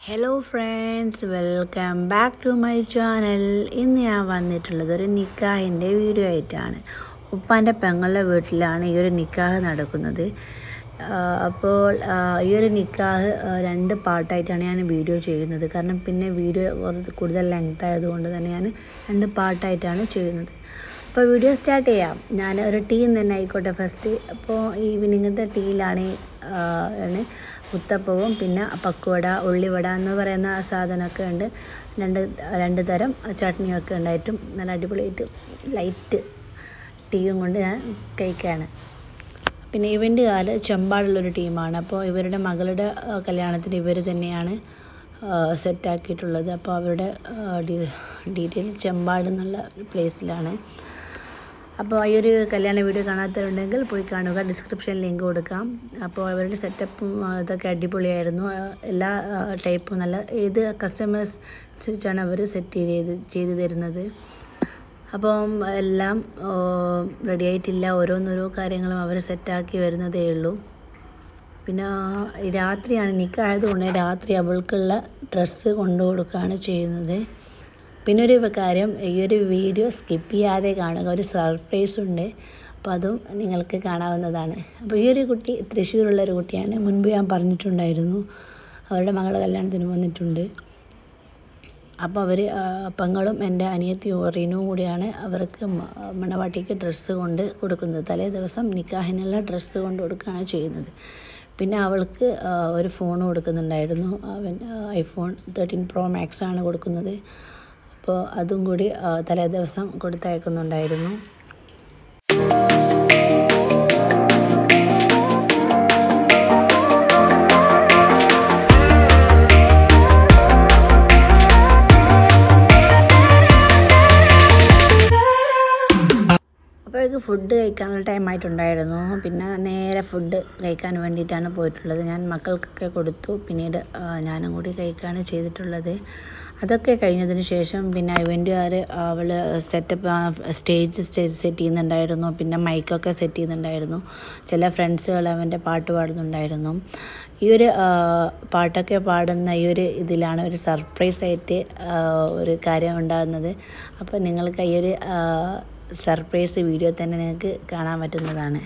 Hello friends, welcome back to my channel. ഇന്ന് ഞാൻ വന്നിട്ടുള്ളത് ഒരു നിക്കാഹിൻ്റെ വീഡിയോ ആയിട്ടാണ്. ഉപ്പാൻ്റെ പെങ്ങളുടെ വീട്ടിലാണ് ഈ ഒരു നിക്കാഹ് നടക്കുന്നത്. അപ്പോൾ ഈ ഒരു നിക്കാഹ് രണ്ട് പാർട്ടായിട്ടാണ് ഞാൻ വീഡിയോ ചെയ്യുന്നത്. കാരണം പിന്നെ വീഡിയോ കൂടുതൽ ലെങ്ത് ആയതുകൊണ്ട് തന്നെ ഞാൻ രണ്ട് പാർട്ടായിട്ടാണ് ചെയ്യുന്നത്. അപ്പോൾ വീഡിയോ സ്റ്റാർട്ട് ചെയ്യാം. ഞാൻ ഒരു ടീ തന്നെ ആയിക്കോട്ടെ ഫസ്റ്റ്. അപ്പോൾ ഈവനിങ്ങത്തെ ടീയിലാണ് മുത്തപ്പവും പിന്നെ പക്കുവട, ഉള്ളിവട എന്ന് പറയുന്ന സാധനമൊക്കെ ഉണ്ട്. രണ്ട് തരം ചട്നിയൊക്കെ ഉണ്ടായിട്ടും നല്ല അടിപൊളിയായിട്ട് ലൈറ്റ് ടീയും കൊണ്ട് ഞാൻ കഴിക്കുകയാണ്. പിന്നെ ഇവൻ്റെ കാല് ചെമ്പാടുള്ളൊരു ടീമാണ്. അപ്പോൾ ഇവരുടെ മകളുടെ കല്യാണത്തിന് ഇവർ തന്നെയാണ് സെറ്റാക്കിയിട്ടുള്ളത്. അപ്പോൾ അവരുടെ ഡീറ്റെയിൽ ചെമ്പാട് എന്നുള്ള പ്ലേസിലാണ്. അപ്പോൾ ഈ ഒരു കല്യാണ വീഡിയോ കാണാത്തവരുണ്ടെങ്കിൽ പോയി കാണുക, ഡിസ്ക്രിപ്ഷനിൽ ലിങ്ക് കൊടുക്കാം. അപ്പോൾ അവരുടെ സെറ്റപ്പും ഇതൊക്കെ അടിപൊളിയായിരുന്നു. എല്ലാ ടൈപ്പും നല്ല ഏത് കസ്റ്റമേഴ്സാണ് അവർ സെറ്റ് ചെയ്ത് തരുന്നത്. അപ്പം എല്ലാം റെഡി ആയിട്ടില്ല, ഓരോന്നോരോ കാര്യങ്ങളും അവർ സെറ്റാക്കി വരുന്നതേ ഉള്ളൂ. പിന്നെ രാത്രിയാണ് നിക്കായതുകൊണ്ട് രാത്രി അവൾക്കുള്ള ഡ്രസ്സ് കൊണ്ടു കൊടുക്കുകയാണ് ചെയ്യുന്നത്. പിന്നെ ഒരു കാര്യം, ഈ ഒരു വീഡിയോ സ്കിപ്പ് ചെയ്യാതെ കാണുക, ഒരു സർപ്രൈസ് ഉണ്ട്. അപ്പോൾ അതും നിങ്ങൾക്ക് കാണാവുന്നതാണ്. അപ്പോൾ ഈ ഒരു കുട്ടി തൃശ്ശൂരുള്ളൊരു കുട്ടിയാണ്. മുൻപ് ഞാൻ പറഞ്ഞിട്ടുണ്ടായിരുന്നു, അവരുടെ മകളുടെ കല്യാണത്തിന് വന്നിട്ടുണ്ട്. അപ്പോൾ അവർ പെങ്ങളും എൻ്റെ അനിയത്തിയും റീനും കൂടിയാണ് അവർക്ക് മണവാട്ടിക്ക് ഡ്രസ്സ് കൊണ്ട് കൊടുക്കുന്നത്. തലേ ദിവസം നിക്കാഹിനുള്ള ഡ്രസ്സ് കൊണ്ട് കൊടുക്കുകയാണ് ചെയ്യുന്നത്. പിന്നെ അവൾക്ക് ഒരു ഫോൺ കൊടുക്കുന്നുണ്ടായിരുന്നു. iPhone 13 Pro Max ആണ് കൊടുക്കുന്നത്. അപ്പോൾ അതും കൂടി തലേ ദിവസം കൊടുത്തയക്കുന്നുണ്ടായിരുന്നു. അപ്പോഴേക്ക് ഫുഡ് കഴിക്കാനുള്ള ടൈമായിട്ടുണ്ടായിരുന്നു. പിന്നെ നേരെ ഫുഡ് കഴിക്കാൻ വേണ്ടിയിട്ടാണ് പോയിട്ടുള്ളത്. ഞാൻ മക്കൾക്കൊക്കെ കൊടുത്തു. പിന്നീട് ഞാനും കൂടി കഴിക്കുകയാണ് ചെയ്തിട്ടുള്ളത്. അതൊക്കെ കഴിഞ്ഞതിന് ശേഷം പിന്നെ ഇവൻ്റുകാർ അവൾ സ്റ്റേജ് സെറ്റ് ചെയ്യുന്നുണ്ടായിരുന്നു. പിന്നെ മൈക്കൊക്കെ സെറ്റ് ചെയ്യുന്നുണ്ടായിരുന്നു. ചില ഫ്രണ്ട്സുകൾ അവൻ്റെ പാട്ട് പാടുന്നുണ്ടായിരുന്നു. ഈ ഒരു പാട്ടൊക്കെ പാടുന്ന ഈ ഒരു ഇതിലാണ് ഒരു സർപ്രൈസായിട്ട് ഒരു കാര്യം ഉണ്ടാകുന്നത്. അപ്പോൾ നിങ്ങൾക്ക് ഈ ഒരു സർപ്രൈസ് വീഡിയോ തന്നെ നിങ്ങൾക്ക് കാണാൻ പറ്റുന്നതാണ്.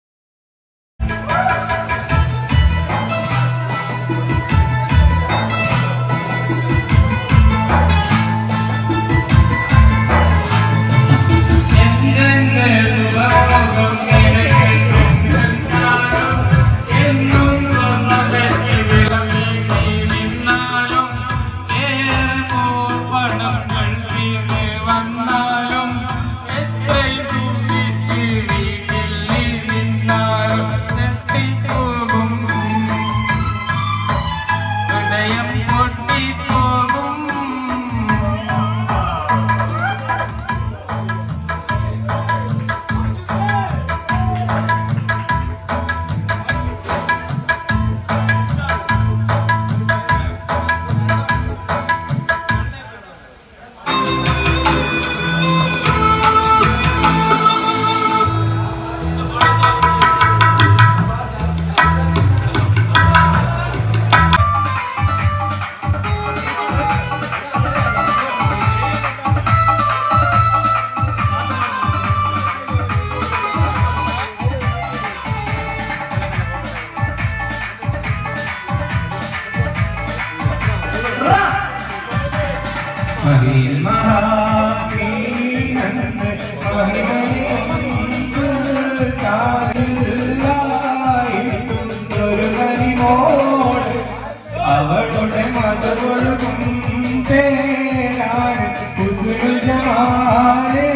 അവളുടെ മതകൊഴുകും പേരാണ് ഹുസ്നുൽ ജമാല്.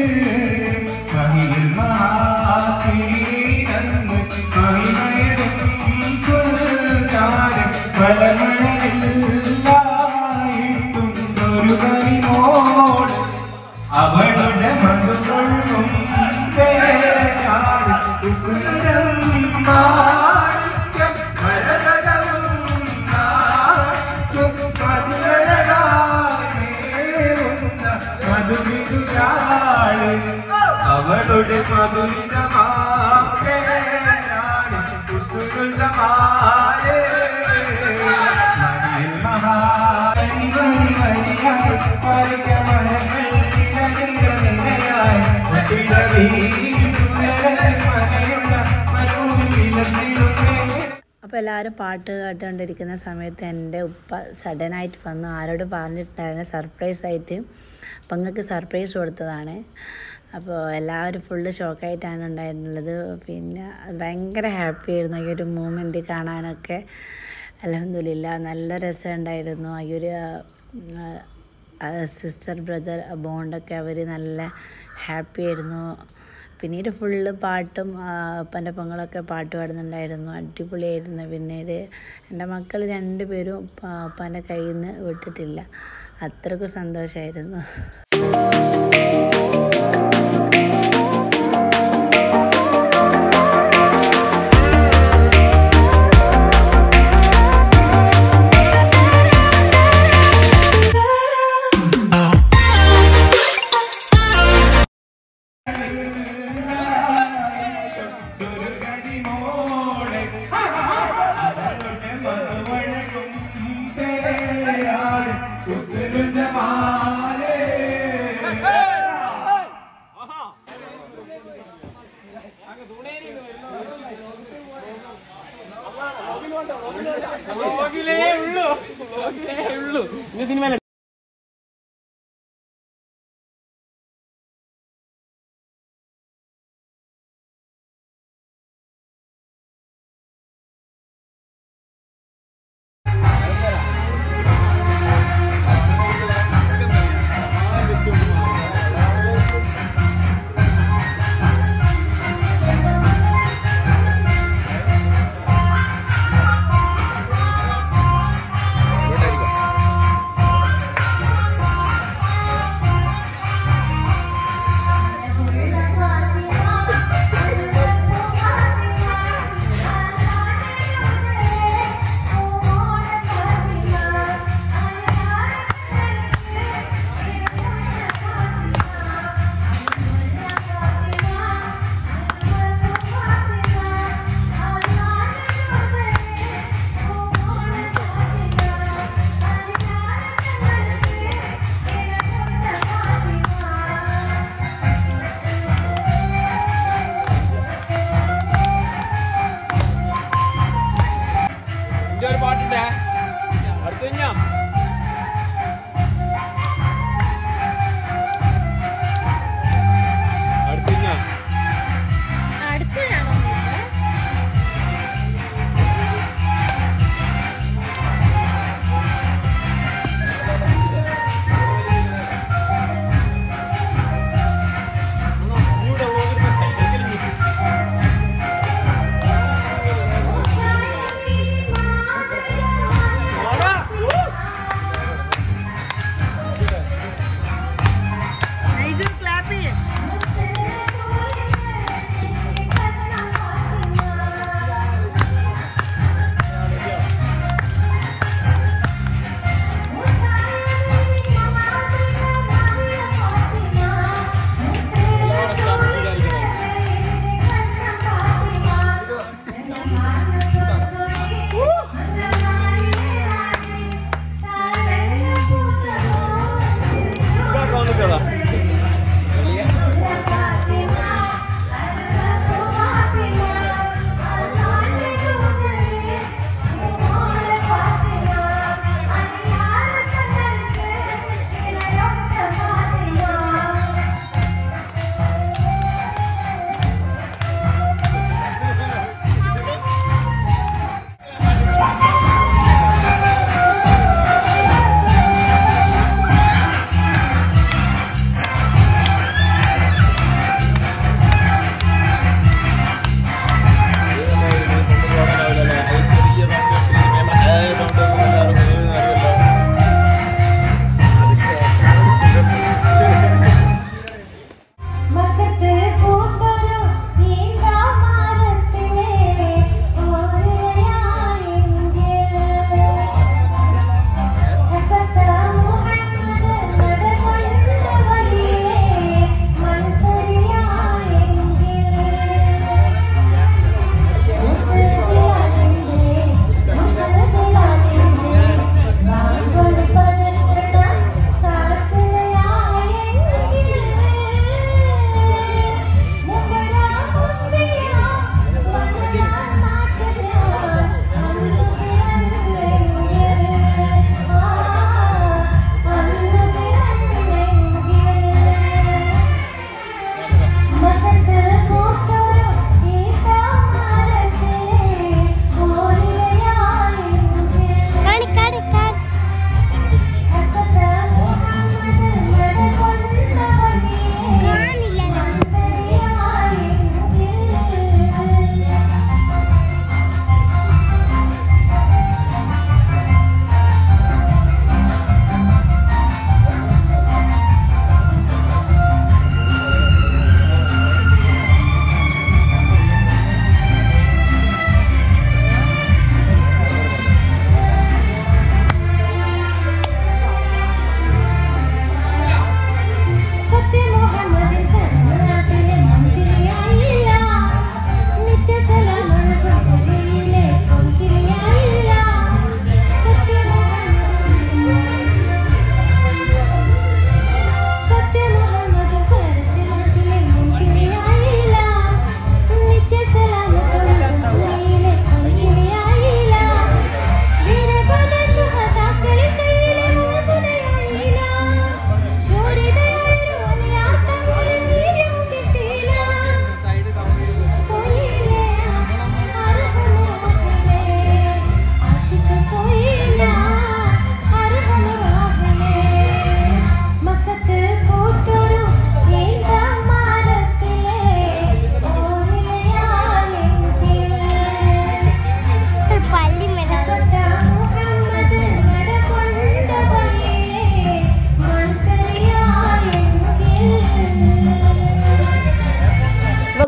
മഹിൽ മഹാസീനന്ന് മഹിമയതും സുൽത്താന് പലമഴയില്ലായിട്ടും ഒരു കരിമോട്. അവളുടെ മതകൊഴുകും പേരാണ് ഹുസ്നുൽ അവളുടെ മധുരിതമാണ് ഹുസ്നുൽ ജമാല്. മഹിൽ മഹാ അപ്പോൾ എല്ലാവരും പാട്ട് കേട്ടുകൊണ്ടിരിക്കുന്ന സമയത്ത് എൻ്റെ ഉപ്പ സഡനായിട്ട് വന്നു. ആരോട് പറഞ്ഞിട്ടുണ്ടായിരുന്നു, സർപ്രൈസായിട്ട് പെങ്ങൾക്ക് സർപ്രൈസ് കൊടുത്തതാണ്. അപ്പോൾ എല്ലാവരും ഫുള്ള് ഷോക്കായിട്ടാണ് ഉണ്ടായിരുന്നുള്ളത്. പിന്നെ ഭയങ്കര ഹാപ്പി ആയിരുന്നു ഈ ഒരു മൂമെൻറ്റ് കാണാനൊക്കെ. അൽഹംദുലില്ലാ നല്ല രസമുണ്ടായിരുന്നു. ഈ ഒരു സിസ്റ്റർ ബ്രദർ ബോണ്ടൊക്കെ അവർ നല്ല ഹാപ്പി ആയിരുന്നു. പിന്നീട് ഫുള്ള് പാട്ടും ഉപ്പൻ്റെ പെങ്ങളൊക്കെ പാട്ട് പാടുന്നുണ്ടായിരുന്നു, അടിപൊളിയായിരുന്നു. പിന്നീട് എൻ്റെ മക്കൾ 2 പേരും ഉപ്പാൻ്റെ കയ്യിൽ നിന്ന് വിട്ടിട്ടില്ല, അത്രയ്ക്കും സന്തോഷമായിരുന്നു.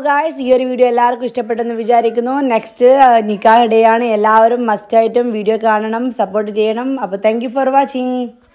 ഗായ്സ് ഈ ഒരു വീഡിയോ എല്ലാവർക്കും ഇഷ്ടപ്പെട്ടെന്ന് വിചാരിക്കുന്നു. നെക്സ്റ്റ് നിക്കാഹ് ഡേ ആണ്. എല്ലാവരും മസ്റ്റായിട്ടും വീഡിയോ കാണണം, സപ്പോർട്ട് ചെയ്യണം. അപ്പോൾ താങ്ക് യു ഫോർ വാച്ചിങ്.